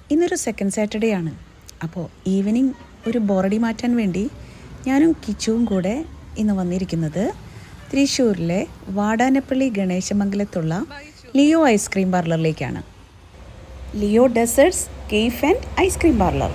ഇന്നൊരു second Saturday ആണ്. അപ്പോൾ ഈവനിങ് ഒരു ബോറടി മാറ്റാൻ വേണ്ടി ഞാനും കിച്ചുവും കൂടെ ഇന്ന് വന്നിരിക്കുന്നത് തൃശ്ശൂരിലെ വാടാനപ്പള്ളി ഗണേശമംഗലത്തുള്ള ലിയോ ഐസ്ക്രീം പാർലറിലേക്കാണ്. Leo desserts cafe and ice cream parlour.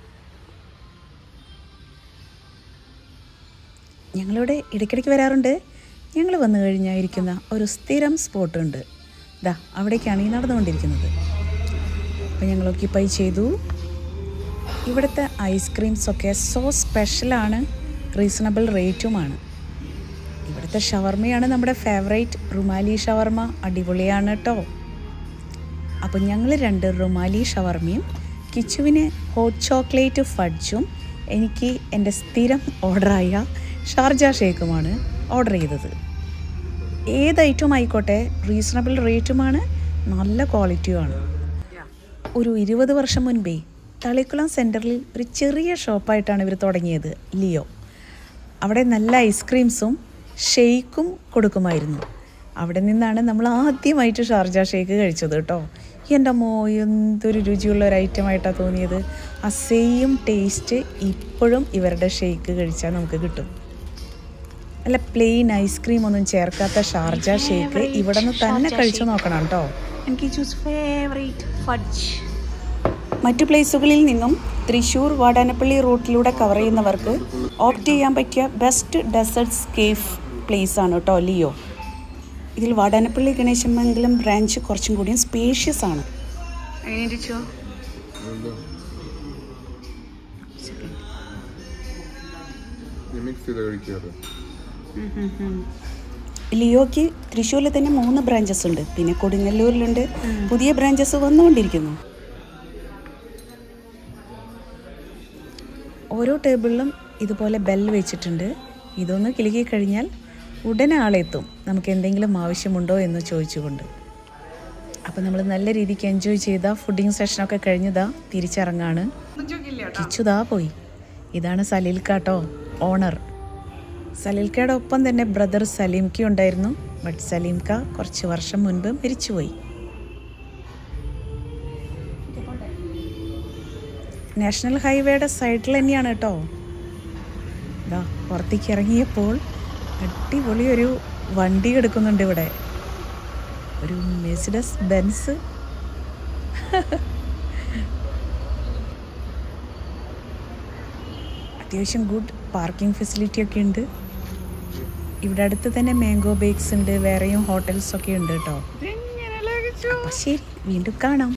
ഞങ്ങളിവിടെ ഇടയ്ക്കിടയ്ക്ക് വരാറുണ്ട്. ഞങ്ങൾ വന്നു കഴിഞ്ഞാൽ ഇരിക്കുന്ന ഒരു സ്ഥിരം സ്പോട്ടുണ്ട്. ദാ അവിടേക്കാണ് ഈ നടന്നുകൊണ്ടിരിക്കുന്നത്. അപ്പോൾ ഞങ്ങൾ ഓക്യുപ്പൈ ചെയ്തു. ഇവിടുത്തെ ഐസ്ക്രീംസൊക്കെ സോ സ്പെഷ്യലാണ്, റീസണബിൾ റേറ്റുമാണ്. ഇവിടുത്തെ ഷവർമയാണ് നമ്മുടെ ഫേവറേറ്റ്, റുമാലി ഷവർമ. അടിപൊളിയാണ് കേട്ടോ. അപ്പോൾ ഞങ്ങൾ 2 റുമാലി ഷവർമയും കിച്ചുവിന് ഹോട്ട് ചോക്ലേറ്റ് ഫഡ്ജും എനിക്ക് എൻ്റെ സ്ഥിരം ഓർഡറായ ഷാർജ ഷേക്കുമാണ് ഓർഡർ ചെയ്തത്. ഏത് ഐറ്റം ആയിക്കോട്ടെ, റീസണബിൾ റേറ്റുമാണ്, നല്ല ക്വാളിറ്റിയുമാണ്. ഒരു 20 വർഷം മുൻപേ തളിക്കുളം സെൻറ്ററിൽ ഒരു ചെറിയ ഷോപ്പായിട്ടാണ് ഇവർ തുടങ്ങിയത്, ലിയോ. അവിടെ നല്ല ഐസ്ക്രീംസും ഷെയ്ക്കും കൊടുക്കുമായിരുന്നു. അവിടെ നിന്നാണ് നമ്മൾ ആദ്യമായിട്ട് ഷാർജ ഷേക്ക് കഴിച്ചത് കേട്ടോ. എൻ്റെ അമ്മോ, എന്തൊരു രുചിയുള്ള ഒരു ഐറ്റമായിട്ടാണ് തോന്നിയത്. ആ സെയിം ടേസ്റ്റ് ഇപ്പോഴും ഇവരുടെ ഷേക്ക് കഴിച്ചാൽ നമുക്ക് കിട്ടും. അല്ല, പ്ലെയിൻ ഐസ്ക്രീം ഒന്നും ചേർക്കാത്ത ഷാർജ ഷേക്ക് ഇവിടെ നിന്ന് തന്നെ കഴിച്ചു നോക്കണം കേട്ടോ. എനിക്ക് ചൂസ് ഫേവറേറ്റ് ഫഡ്ജ്. മറ്റു പ്ലേസുകളിൽ നിന്നും തൃശ്ശൂർ വാടാനപ്പള്ളി റൂട്ടിലൂടെ കവർ ചെയ്യുന്നവർക്ക് ഓപ്റ്റ് ചെയ്യാൻ പറ്റിയ ബെസ്റ്റ് ഡെസേർട്സ് കേഫ് പ്ലേസ് ആണ് കേട്ടോ ലിയോ. ഇതിൽ വാടാനപ്പള്ളി ഗണേശമംഗലം ബ്രാഞ്ച് കുറച്ചും കൂടിയും സ്പേഷ്യസ് ആണ്. ലിയോയ്ക്ക് തൃശ്ശൂരിൽ തന്നെ 3 ബ്രാഞ്ചസ് ഉണ്ട്. പിന്നെ കൊടുങ്ങല്ലൂരിലുണ്ട്. പുതിയ ബ്രാഞ്ചസ് വന്നുകൊണ്ടിരിക്കുന്നു. ഓരോ ടേബിളിലും ഇതുപോലെ ബെൽ വെച്ചിട്ടുണ്ട്. ഇതൊന്ന് കിലുക്കി കഴിഞ്ഞാൽ ഉടനെ ആളെത്തും, നമുക്ക് എന്തെങ്കിലും ആവശ്യമുണ്ടോ എന്ന് ചോദിച്ചുകൊണ്ട്. അപ്പോൾ നമ്മൾ നല്ല രീതിക്ക് എൻജോയ് ചെയ്ത ഫുഡിങ് സെഷനൊക്കെ കഴിഞ്ഞതാ തിരിച്ചിറങ്ങാണ്. കിച്ചുതാ പോയി. ഇതാണ് സലീൽക്കാട്ടോ, ഓണർ. സലീൽക്കയുടെ ഒപ്പം തന്നെ ബ്രദർ സലീംക്ക ഉണ്ടായിരുന്നു. ബട്ട് സലീംക്ക കുറച്ച് വർഷം മുൻപ് മരിച്ചുപോയി. നാഷണൽ ഹൈവേയുടെ സൈഡിൽ തന്നെയാണ് കേട്ടോ. ഇതാ പുറത്തേക്ക് ഇറങ്ങിയപ്പോൾ അടിപൊളി ഒരു വണ്ടി എടുക്കുന്നുണ്ട് ഇവിടെ, ഒരു മെഴ്സിഡസ് ബെൻസ്. അത്യാവശ്യം ഗുഡ് പാർക്കിംഗ് ഫെസിലിറ്റി ഒക്കെ ഉണ്ട്. ഇവിടെ അടുത്ത് തന്നെ മാംഗോ ബേക്സ് ഉണ്ട്, വേറെയും ഹോട്ടൽസൊക്കെ ഉണ്ട് കേട്ടോ. അപ്പോൾ ശരി, വീണ്ടും കാണാം.